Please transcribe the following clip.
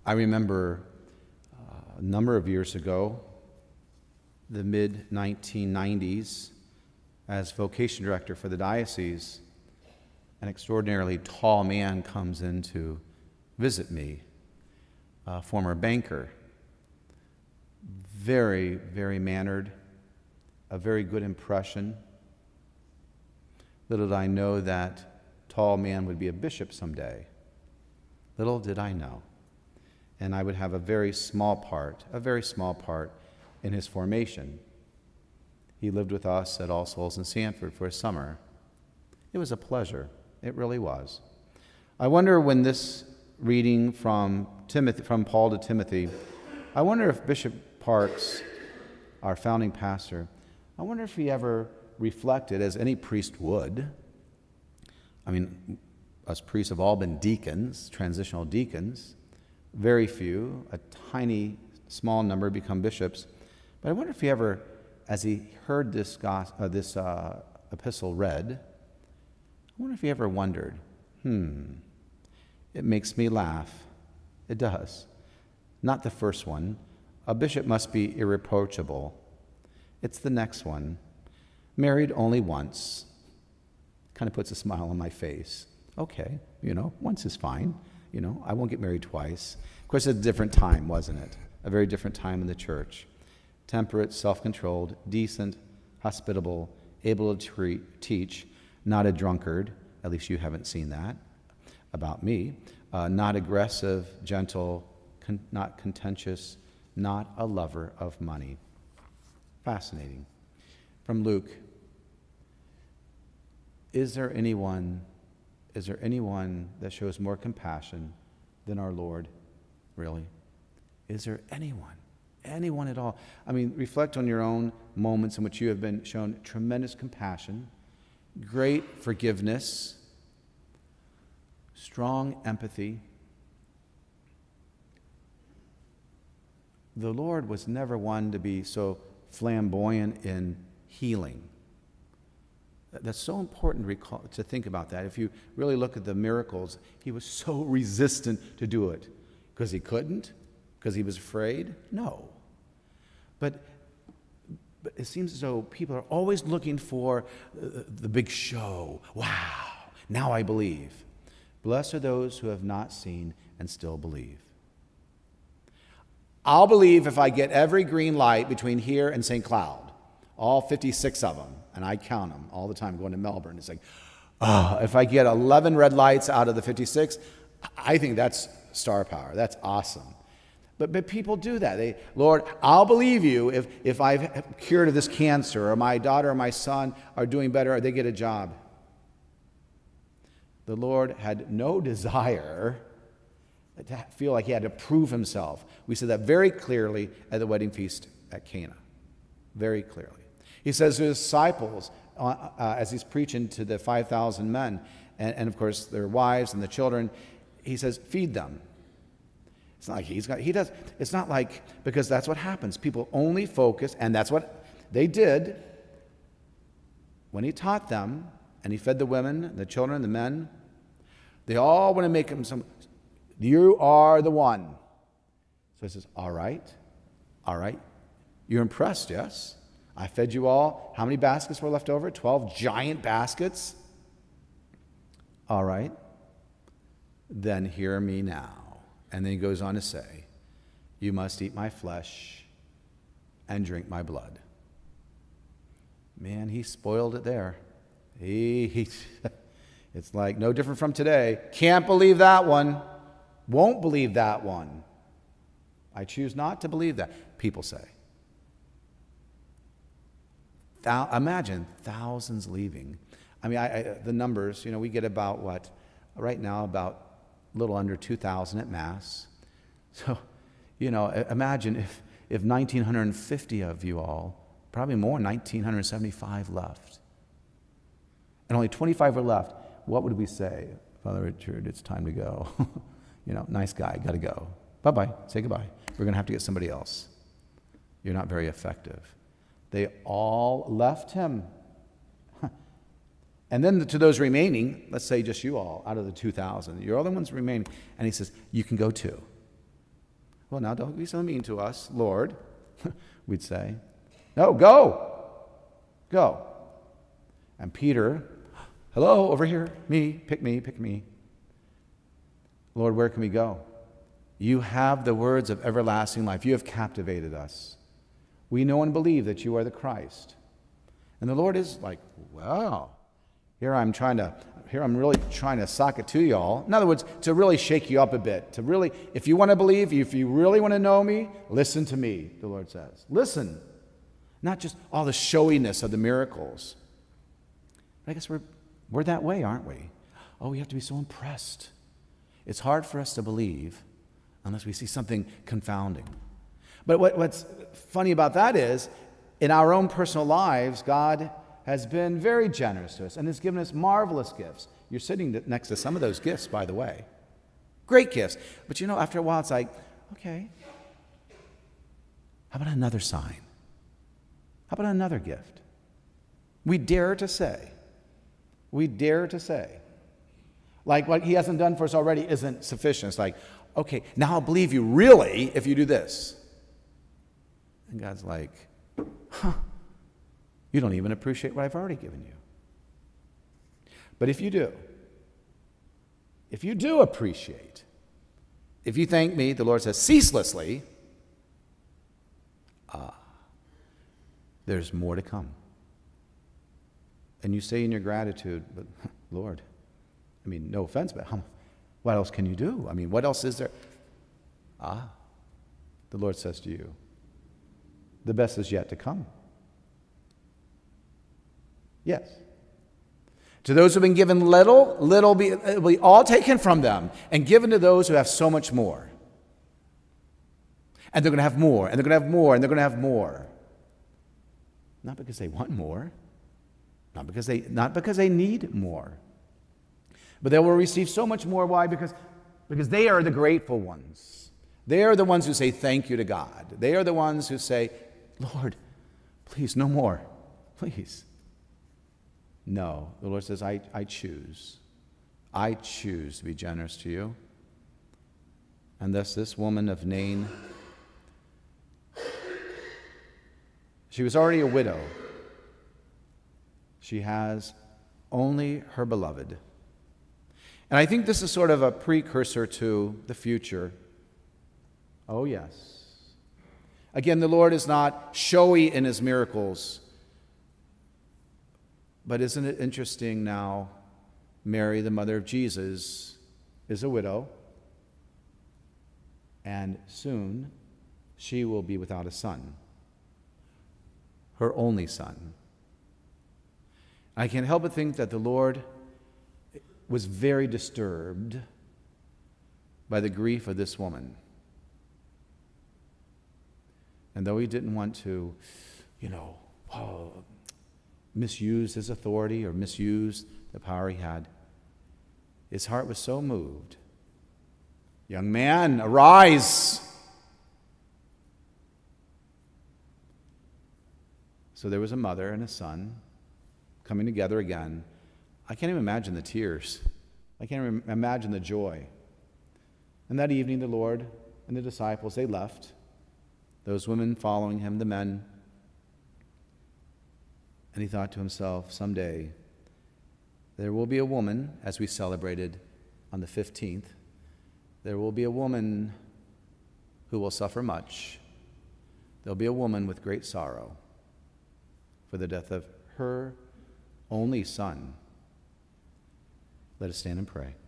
I remember a number of years ago, the mid-1990s, as vocation director for the diocese, an extraordinarily tall man comes in to visit me, a former banker, very, very mannered, a very good impression. Little did I know that tall man would be a bishop someday. Little did I know. And I would have a very small part in his formation. He lived with us at All Souls in Sanford for a summer. It was a pleasure. It really was. I wonder when this reading from Paul to Timothy, I wonder if Bishop Parks, our founding pastor, I wonder if he ever reflected, as any priest would. I mean, us priests have all been deacons, transitional deacons. Very few, a tiny, small number become bishops. But I wonder if he ever, as he heard this epistle read, I wonder if he ever wondered, it makes me laugh. It does. Not the first one. A bishop must be irreproachable. It's the next one. Married only once. Kind of puts a smile on my face. Okay, once is fine. I won't get married twice. Of course, it's a different time, wasn't it? A very different time in the church. Temperate, self-controlled, decent, hospitable, able to teach, not a drunkard. At least you haven't seen that about me. Not aggressive, gentle, not contentious, not a lover of money. Fascinating. From Luke, is there anyone that shows more compassion than our Lord? Really? Is there anyone at all? I mean, reflect on your own moments in which you have been shown tremendous compassion, great forgiveness, strong empathy. The Lord was never one to be so flamboyant in healing. That's so important to think about that. If you really look at the miracles, he was so resistant to do it. Because he couldn't? Because he was afraid? No. But it seems as though people are always looking for the big show. Wow, now I believe. Blessed are those who have not seen and still believe. I'll believe if I get every green light between here and St. Cloud, all 56 of them, and I count them all the time going to Melbourne. It's like, if I get 11 red lights out of the 56, I think that's star power. That's awesome. But people do that. Lord, I'll believe you if I've cured of this cancer, or my daughter or my son are doing better, or they get a job. The Lord had no desire to feel like he had to prove himself. We see that very clearly at the wedding feast at Cana. Very clearly. He says to his disciples, as he's preaching to the 5,000 men, and of course their wives and the children, he says, feed them. It's not like it's not like, because that's what happens. People only focus, and that's what they did when he taught them, and he fed the women, the children, the men. They all want to make him you are the one. So he says, all right. You're impressed, yes? I fed you all. How many baskets were left over? 12 giant baskets. All right. Then hear me now. And then he goes on to say, you must eat my flesh and drink my blood. Man, he spoiled it there. It's like no different from today. Can't believe that one. Won't believe that one. I choose not to believe that, people say. Imagine thousands leaving. I mean, the numbers, we get about what? Right now, about a little under 2,000 at Mass. So, imagine if 1,950 of you all, probably more, 1,975 left. And only 25 were left. What would we say? Father Richard, it's time to go. Nice guy, got to go. Bye-bye, say goodbye. We're going to have to get somebody else. You're not very effective. They all left him. And then to those remaining, let's say just you all, out of the 2,000, you're all the ones remaining. And he says, you can go too. Well, now don't be so mean to us, Lord, we'd say. No, go. Go. And Peter, hello, over here, me, pick me, pick me. Lord, where can we go? You have the words of everlasting life. You have captivated us. We know and believe that you are the Christ. And the Lord is like, wow, here I'm really trying to sock it to y'all. In other words, to really shake you up a bit. To really, if you want to believe, if you really want to know me, listen to me, the Lord says. Listen. Not just all the showiness of the miracles. But I guess we're that way, aren't we? Oh, we have to be so impressed. It's hard for us to believe unless we see something confounding. But what's funny about that is, in our own personal lives, God has been very generous to us and has given us marvelous gifts. You're sitting next to some of those gifts, by the way. Great gifts. But after a while, it's like, okay, how about another sign? How about another gift? We dare to say, like what he hasn't done for us already isn't sufficient. It's like, okay, now I'll believe you really if you do this. And God's like, you don't even appreciate what I've already given you. But if you do appreciate, if you thank me, the Lord says, ceaselessly, there's more to come. And you say in your gratitude, but Lord, no offense, but what else can you do? What else is there? The Lord says to you, the best is yet to come. Yes. To those who have been given little will be all taken from them and given to those who have so much more. And they're going to have more, and they're going to have more, and they're going to have more. Not because they want more, not because they need more, but they will receive so much more. Why? Because they are the grateful ones. They are the ones who say thank you to God. They are the ones who say, Lord, please, no more, please. No, the Lord says, I choose to be generous to you. And thus this woman of Nain, she was already a widow. She has only her beloved. And I think this is sort of a precursor to the future. Oh, yes. Again, the Lord is not showy in his miracles. But isn't it interesting now, Mary, the mother of Jesus, is a widow, and soon she will be without a son, her only son. I can't help but think that the Lord was very disturbed by the grief of this woman. And though he didn't want to, misuse his authority or misuse the power he had, his heart was so moved. Young man, arise! So there was a mother and a son coming together again. I can't even imagine the tears. I can't even imagine the joy. And that evening the Lord and the disciples, they left. Those women following him, the men. And he thought to himself, someday there will be a woman, as we celebrated on the 15th, there will be a woman who will suffer much. There'll be a woman with great sorrow for the death of her only son. Let us stand and pray.